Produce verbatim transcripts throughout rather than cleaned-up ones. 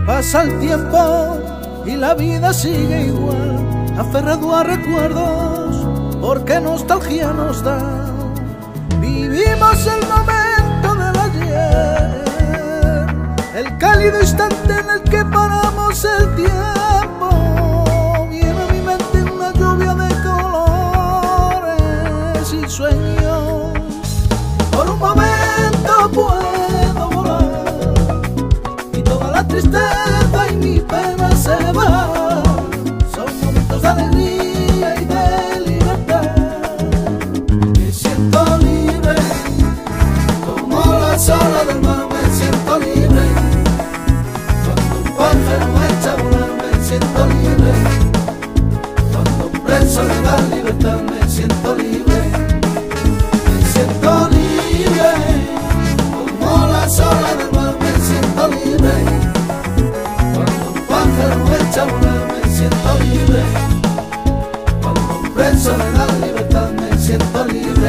Pasa el tiempo y la vida sigue igual, aferrado a recuerdos, porque nostalgia nos da. Vivimos el momento del ayer, el cálido instante en el que paramos el tiempo. Viene a mi mente una lluvia de colores y sueños. Por un momento puedo volar y toda la tristeza y mi pena se va. Son momentos de alegría y de libertad. Me siento libre, como las olas del mar. Me siento libre, cuando un pájaro me echa a volar. Me siento libre, cuando un preso le da libertad. Me siento libre, me siento libre, como las olas del mar. Me siento libre, cuando un pájaro me echa a volar. Me siento libre, cuando un preso le da libertad. Me siento libre.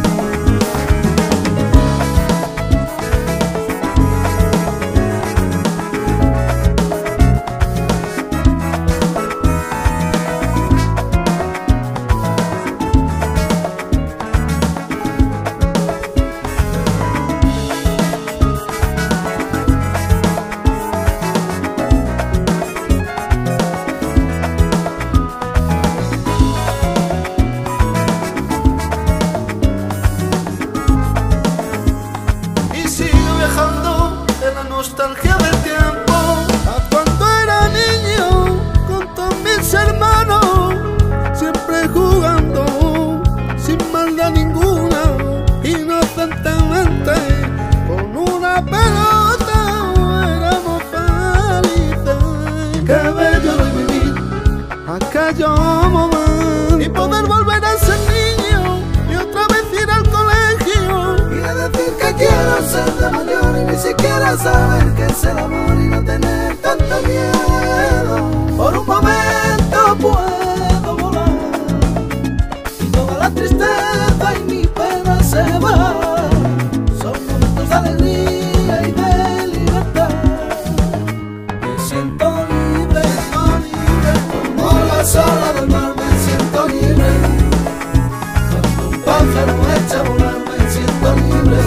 Nostalgia del tiempo, a cuando era niño con todos mis hermanos, siempre jugando sin maldad ninguna, inocentemente con una pelota éramos felices. Qué bello de vivir aquellos momentos y poder volver a ser niño y otra vez ir al colegio y a decir que quiero ser de mayor y ni siquiera saber qué es el amor y no tener tanto miedo. Por un momento puedo volar y toda la tristeza y mi pena se va. Son momentos de alegría y de libertad. Me siento libre, libre, como las olas del mar. Me siento libre, cuando un pájaro me echa a volar. Me siento libre,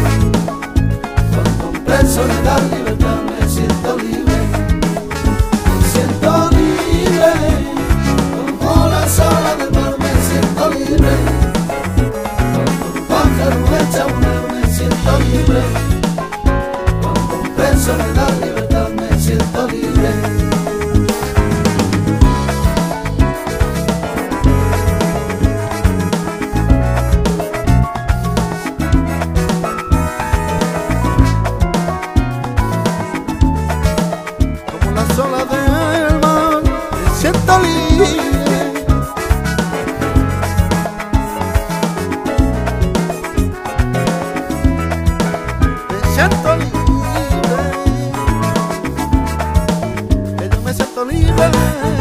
preso le da libertad. Me siento libre, me siento libre, como las olas del mar. Me siento libre, cuando un pájaro me echa a volar. Me siento libre, cuando un preso le da libertad. Me siento libre. Sola del mar, me siento libre. Me siento libre, que yo me siento libre.